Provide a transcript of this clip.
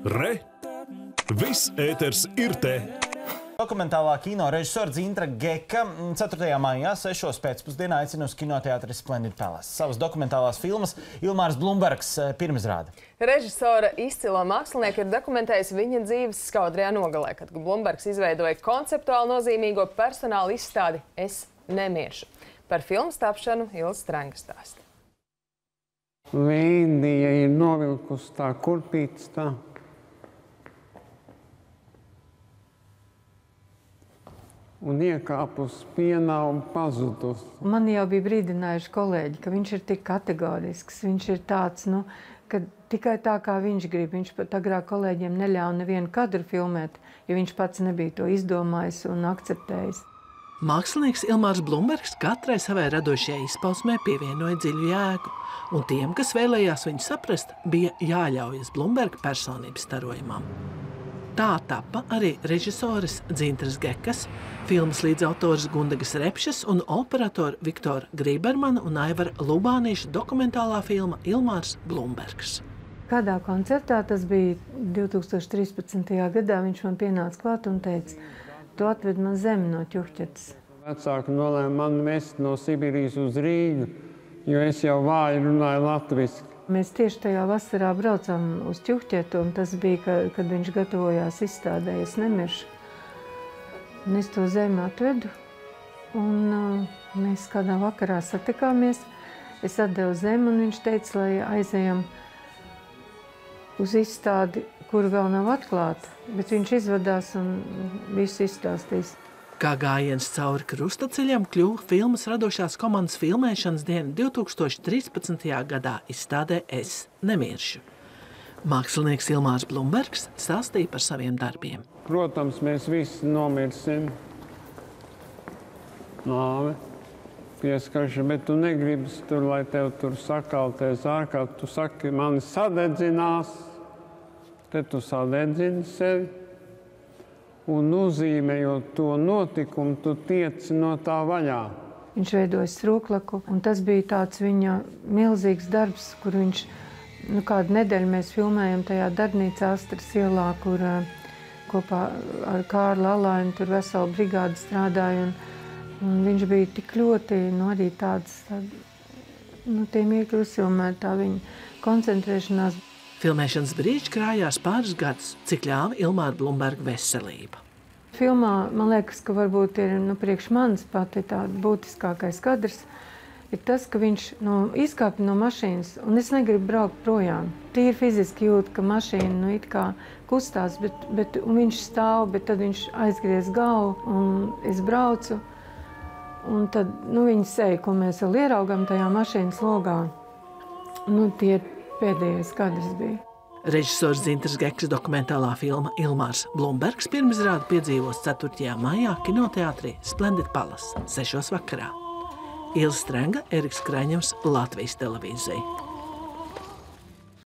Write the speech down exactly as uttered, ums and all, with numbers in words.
Re! Viss ēters ir te! Dokumentālā kino režisora Dzintra Geka ceturtajā maijā sešos pēcpusdienā aicina uz kinoteātri Splendid Palace. Savas dokumentālās filmas Ilmārs Blumbergs pirmizrāda. Režisora izcilo mākslinieka ir dokumentējusi viņa dzīves skaudrajā nogalē, kad Blumbergs izveidoja konceptuāli nozīmīgo personāla izstādi Es nemiršu. Par filmas tapšanu Ilza Strenga stāsta. Līdija ir novilkusi tā kurpītes tā. Un iekāpus pienā un pazudus. Man jau bija brīdinājuši kolēģi, ka viņš ir tik kategorisks. Viņš ir tāds, nu, ka tikai tā, kā viņš grib. Viņš pat agrāk kolēģiem neļāva nevienu kadru filmēt, jo viņš pats nebija to izdomājis un akceptējis. Mākslinieks Ilmārs Blumbergs katrai savai radošajai izpausmē pievienoja dziļu jēgu, un tiem, kas vēlējās viņu saprast, bija jāļaujas Blumberga personības starojumam. Tā tappa arī režisores Dzintras Gekas, filmas līdzautors Gundegas Repšas un operatori Viktora Grībermana un Aivara Lubānīša dokumentālā filma Ilmārs Blumbergs. Kādā koncertā, tas bija divi tūkstoši trīspadsmitajā gadā, viņš man pienāca klāt un teica, tu atved man zemi no Ķuhķetes. Vecāki nolēma man vest no Sibīrijas uz Rīgu, jo es jau vāji runāju latviski. Mēs tieši tajā vasarā braucām uz Ķuhķetu, un tas bija, ka, kad viņš gatavojās izstādē Es nemiršu. Un es to zemi atvedu, un uh, mēs kādā vakarā satikāmies. Es atdevu zemi, un viņš teica, lai aizejam uz izstādi, kuru vēl nav atklāta, bet viņš izvadās un visu izstāstīs. Kā gājiens cauri krustaceļam kļuva filmas radošās komandas filmēšanas diena divi tūkstoši trīspadsmitajā gadā izstādē Es nemiršu. Mākslinieks Ilmārs Blumbergs stāstīja par saviem darbiem. Protams, mēs visi nomirsim. Nāve pieskarša, bet tu negribas tur, lai tev tur sakalties ārkārt. Tu saki, mani sadedzinās, te tu sadedzini sevi. Un nozīmējot to notikumu, tu tieci no tā vaļā. Viņš veidoja Strūklaku, un tas bija tāds viņa milzīgs darbs, kur viņš, nu, kādu nedēļu mēs filmējam tajā darbnīcā Astras ielā, kur uh, kopā ar Kārli Alaini tur veselu brigādi strādāja, un, un viņš bija tik ļoti, nu, arī tāds, tād, nu, tie mirkļi uzfilmēt, tā viņa koncentrēšanās. Filmēšanas brīdis krājās pāris gadus, cik ļāva Ilmāra Blumberga veselība. Filmā, man liekas, ka varbūt ir, nu, priekš manis pati tāda būtiskākais kadrs, ir tas, ka viņš no, izkāpa no mašīnas, un es negribu braukt projām. Tīri fiziski jūt, ka mašīna, nu, it kā kustās, bet, bet viņš stāv, bet tad viņš aizgriez galvu, un es braucu, un tad, nu, viņa seja, ko mēs vēl ieraugām tajā mašīnas logā, nu, tie pēdējais kadrs bija. Režisors Dzintras Gekas dokumentālā filma Ilmārs Blumbergs pirmizrādi piedzīvos ceturtajā maijā kinoteātrī Splendid Palace, sešos vakarā. Ilza Strenga, Eriks Kraņevs, Latvijas televīzija.